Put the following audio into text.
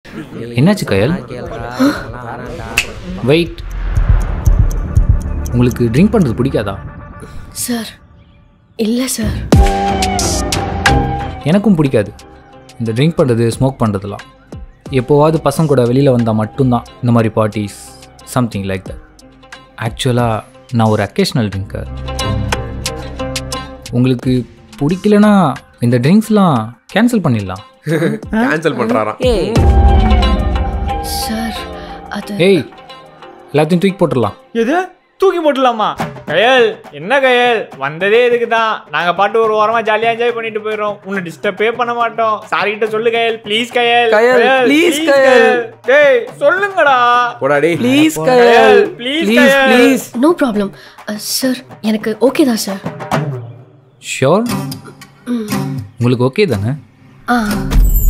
என்னாச்சு கயல்? வெயிட், உங்களுக்கு ட்ரிங்க் பண்ணுறது பிடிக்காதா? சார் இல்லை சார். எனக்கும் பிடிக்காது இந்த ட்ரிங்க் பண்ணுறது, ஸ்மோக் பண்ணுறதுலாம். எப்போவாவது பசங்க கூட வெளியில் வந்தால் மட்டும்தான் இந்த மாதிரி பார்ட்டிஸ், சம்திங் லைக் தட். ஆக்சுவலாக நான் ஒரு அக்கேஷ்னல் ட்ரிங்கர். உங்களுக்கு பிடிக்கலனா இந்த ட்ரிங்க்ஸ்லாம் கேன்சல் பண்ணிடலாம். கேன்சல் பண்ணுறாராம். சார் அது ஏய், எல்லாத்தையும் தூக்கி போட்டுடலாம். எது தூக்கி போட்டுடலாமா? கயல் என்ன கயல், வந்ததே இதுக்கு தான். நாங்கள் பாட்டு ஒரு வாரமாக ஜாலியாக என்ஜாய் பண்ணிட்டு போயிடுறோம். உன்னை டிஸ்டர்பே பண்ண மாட்டோம். சாரி கிட்ட சொல்லு கயல், please Kayal. Kayal, please Kayal. டேய் சொல்லுங்கடா. போடாடி. Please Kayal, please please please. No problem sir, எனக்கு ஓகே தான் சார். ஷோர்? உங்களுக்கு ஓகே தானே? ஆ